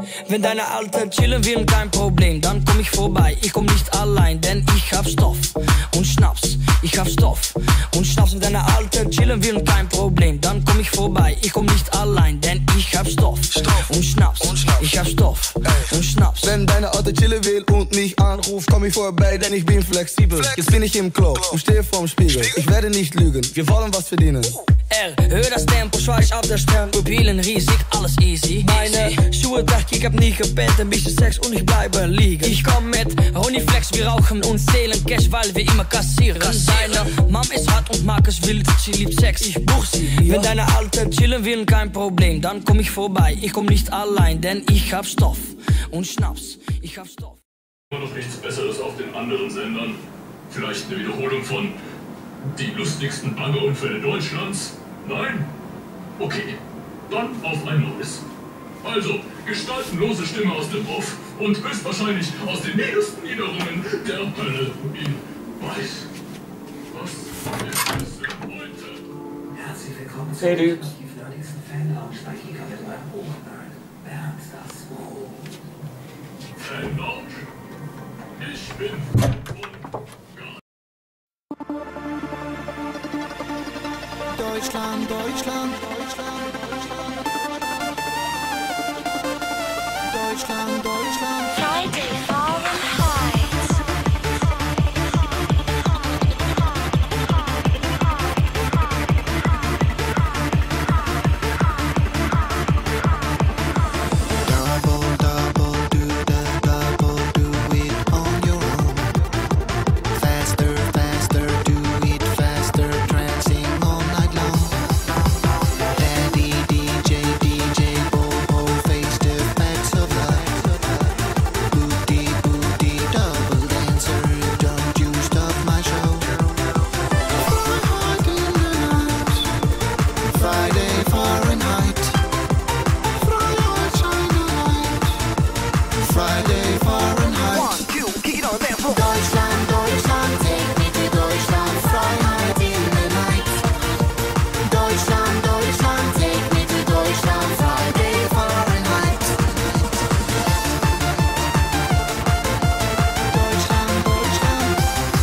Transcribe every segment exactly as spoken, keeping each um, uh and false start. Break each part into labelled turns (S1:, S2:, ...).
S1: Wenn deine Alte chillen will, kein Problem, dann komm ich vorbei. Ich komm nicht allein, denn ich hab Stoff und Schnaps. Ich hab Stoff und Schnaps. Wenn deine Alte chillen will, kein Problem, dann komm ich vorbei. Ich komm nicht allein, denn ich hab Stoff, Stoff und, Schnaps. und Schnaps. Ich hab Stoff Ey. und Schnaps.
S2: Wenn deine Alte chillen will und mich anruft, komm ich vorbei, denn ich bin flexibel. Flex. Jetzt bin ich im Klo und stehe vorm Spiegel. Ich werde nicht lügen, wir wollen was verdienen.
S1: R, hör das Tempo, schwarz auf der Stirn. Pupillen riesig, alles easy. Meine Schuhe dacht, ich hab nie gepennt. Ein bisschen Sex und ich bleibe liegen. Ich komm mit Honeyflex, wir rauchen und zählen Cash, weil wir immer kassieren. Deine Mom ist hart und mag es wild, sie liebt Sex, ich buch sie. Ja. Wenn deine Alte chillen will, kein Problem, dann komm ich vorbei. Ich komm nicht allein, denn ich hab Stoff und Schnaps. Ich hab Stoff.
S3: Noch nichts Besseres auf den anderen Sendern. Vielleicht eine Wiederholung von die lustigsten Baggerunfälle Deutschlands? Nein? Okay, dann auf ein neues. Also, gestaltenlose Stimme aus dem Off und höchstwahrscheinlich aus den niedersten Niederungen der Hölle in Weiß. Was ist es heute?
S4: Herzlich willkommen zu
S1: hey,
S4: der nerdigsten Fan-Lounge bei Kika mit eurem Oberberg. Bernd das Wohl.
S3: Fan-Lounge? Ich bin und
S5: Deutschland, Deutschland, Deutschland, Deutschland, Deutschland.
S6: Friday Fahrenheit.
S5: Double, double, do the double, do it on your own. Faster, faster, do it faster, dancing all night long. Daddy, D J, D J, Bobo, face the facts of life. Booty, booty, double dancer, don't you stop my show. Fly high in the night, Friday Fahrenheit. Fly high, shine a light, Friday Fahrenheit.
S2: One, two, kick it on that floor.
S5: Deutschland, Deutschland, take me to Deutschland, Freiheit in the night. Deutschland, Deutschland, take me to Deutschland, Friday Fahrenheit. Deutschland, Deutschland.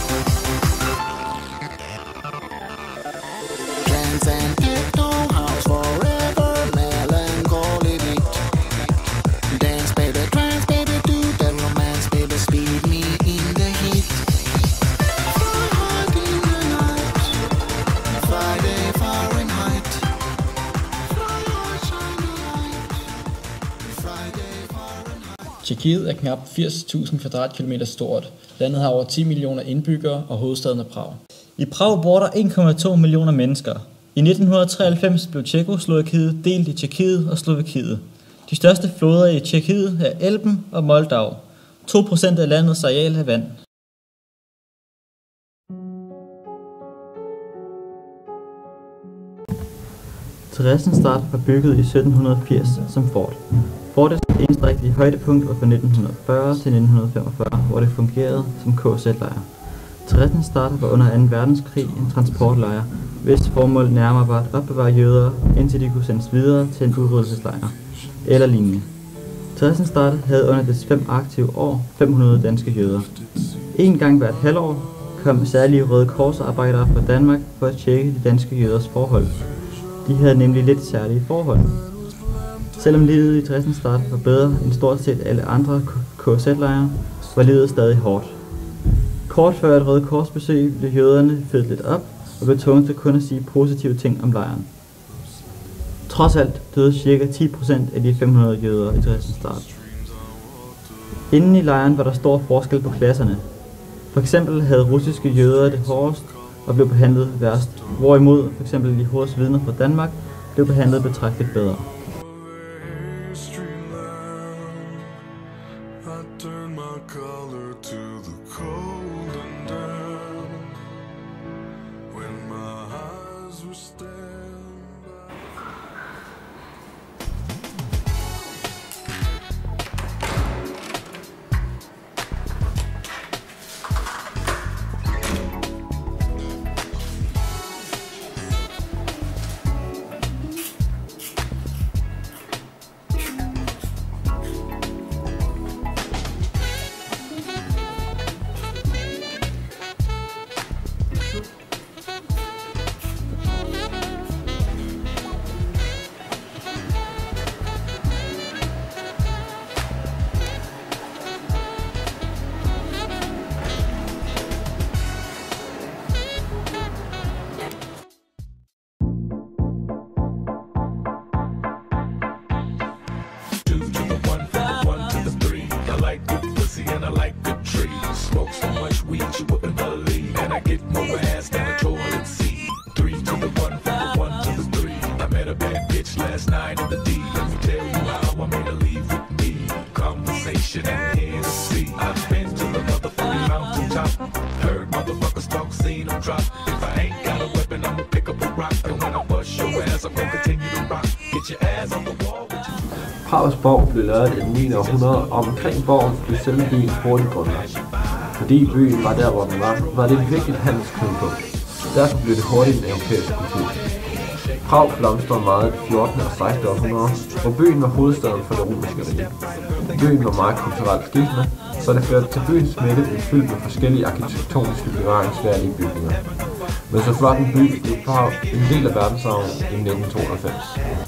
S5: Trance and techno house forever, melancholy beat. Dance, baby, trance, baby, do the romance, baby, speed me in the heat. Fly high in the night, Friday Fahrenheit. Fly high, shine a light, Friday Fahrenheit.
S7: Tjekkiet er knap firs tusind kvadratkilometer stort. Landet har over ti millioner indbyggere, og hovedstaden er Prag. I Prag bor der en komma to millioner mennesker. I nitten treoghalvfems blev Tjekkoslovakiet delt i Tjekkiet og Slovakiet. De største floder i Tjekkiet er Elben og Moldau. to procent af landets areal er vand. Theresienstadt var bygget i sytten firs som fort. Fortets enstrægtige højdepunkt var fra nitten fyrre til nitten femogfyrre, hvor det fungerede som K Z-lejr. Theresienstadt var under anden verdenskrig en transportlejr, hvis formål nærmere var at opbevare jøder, indtil de kunne sendes videre til en udryddelseslejr eller lignende. Theresienstadt havde under dets fem aktive år fem hundrede danske jøder. En gang hvert halvår kom særlige Røde Korsarbejdere fra Danmark for at tjekke de danske jøders forhold. De havde nemlig lidt særlige forhold. Selvom livet i Theresienstadt var bedre end stort set alle andre K Z-lejre, var livet stadig hårdt. Kort før et Røde Kors besøg blev jøderne fedt lidt op og blev tvunget til kun at sige positive ting om lejren. Trods alt døde ca. ti procent af de fem hundrede jøder i Theresienstadt. Inden i lejren var der stor forskel på klasserne. For eksempel havde russiske jøder det hårdest og blev behandlet værst, hvorimod for eksempel de hos vidner fra Danmark blev behandlet betragteligt bedre.
S8: get more ass than a toilet seat. Three to the one, from the one to the three. I met a bad bitch last night in the D. Let me tell you how I made her leave with me. Conversation and Hennessy. I've been to the motherfucking mountaintop. Heard motherfuckers talk, seen them drop. If I ain't got a weapon, I'ma pick up a rock. And when I bust your ass, I'm gonna continue to rock. Get your ass on the wall with you.
S9: Prags borg blev lavet i det niende århundrede, og omkring borgen blev selve byen hurtigt grundlagt. Fordi byen var der, hvor den var, var det et vigtigt handelsknudepunkt. Derfor blev det hurtigt en europæisk kultur. Prag blomstrede meget i det fjortende og sekstende århundrede, hvor byen var hovedstaden for det romerske rige. Byen var meget kulturelt skiftende, så det førte til byens midte blev fyldt med forskellige arkitektoniske bevaringsværdige bygninger. Men så flot en by blev Prag en del af verdensarven i nitten tooghalvfems.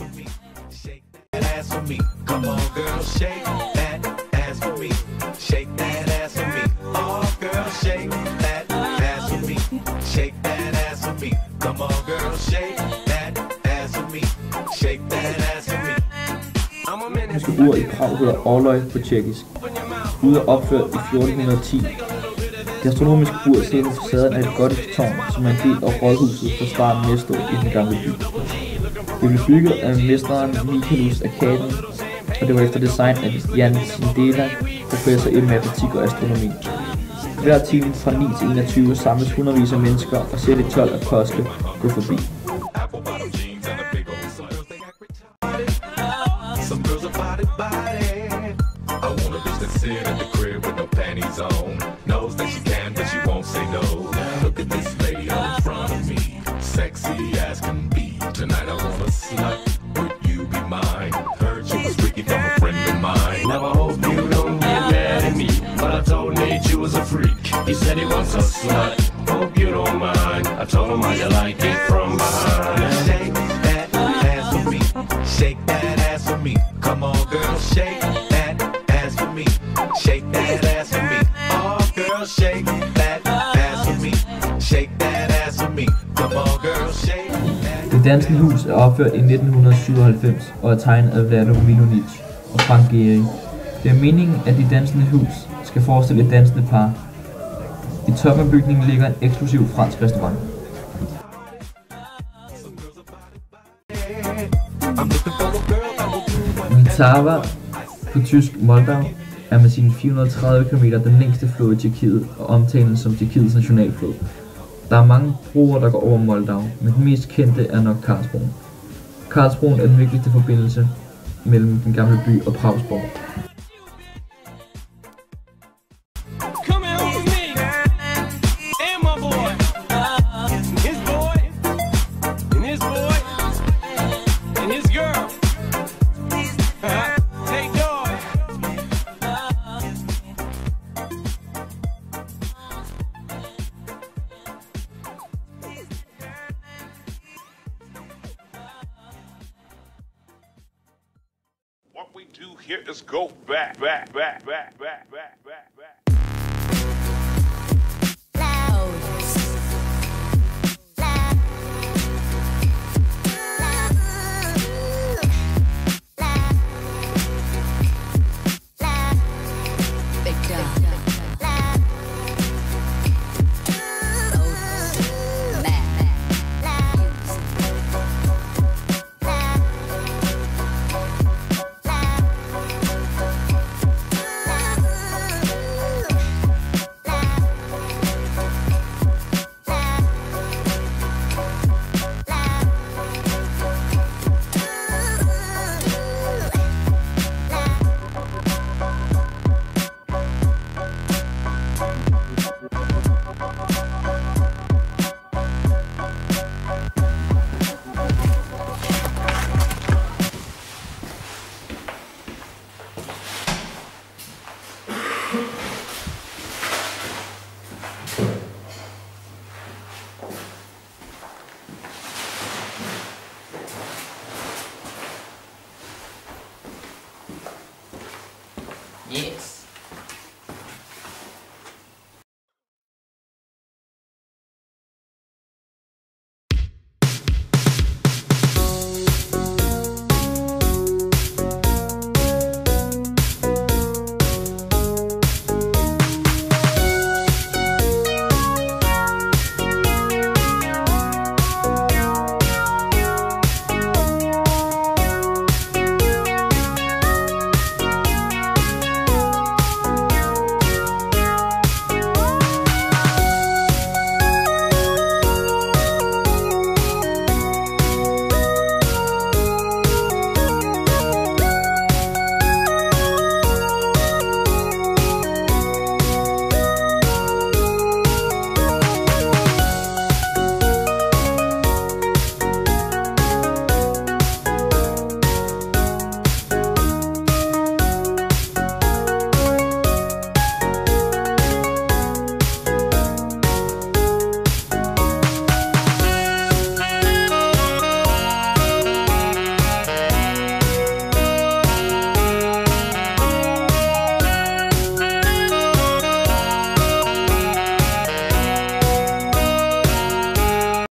S8: Come on, girl, shake that ass for me. Shake that ass for me. Oh, girl, shake that ass for me. Shake that ass for me. Come on, girl, shake that ass for me. Shake that ass for me.
S10: Det astronomiske ur i Prag hedder Orloj på tjekkisk. Uret er opført i fjorten ti. Det astronomiske ur sidder på facaden af et gotisk tårn, som er en del af rådhuset fra starten næste år i den gamle by. Det blev bygget af mesteren Michaelis Arkaden, og det var efter design af Jan Sindela, professor i matematik og astronomi. Hver time fra ni til enogtyve samles hundredvis af mennesker og ser de tolv apostle gå forbi.
S8: Tonight I wanna slut, would you be mine? Heard you was wicked from a friend of mine. Now I hope you don't get mad at me, but I told Nate you was a freak. He said he wants a slut, hope you don't mind. I told him how you like it from behind. Shake that ass for me, shake that ass for me. Come on girl, shake that ass for me, shake that ass for me. Oh girl, shake that ass for me, shake that ass for me. Come on girl, shake.
S10: Det Dansende Hus er opført i nitten syvoghalvfems og er tegnet af Vlado Milunic og Frank Gehry. Det er meningen, at De Dansende Hus skal forestille et dansende par. I toppen af bygningen ligger en eksklusiv fransk restaurant. Vltava, på tysk Moldau, er med sine fire hundrede og tredive kilometer den længste flod i Tjekkiet og omtales som Tjekkiets nationalflod. Der er mange broer, der går over Moldau, men den mest kendte er nok Karlsbroen. Karlsbroen er den vigtigste forbindelse mellem den gamle by og Prags borg.
S11: What we do here is go back, back, back, back, back, back, back, back.
S12: Yes.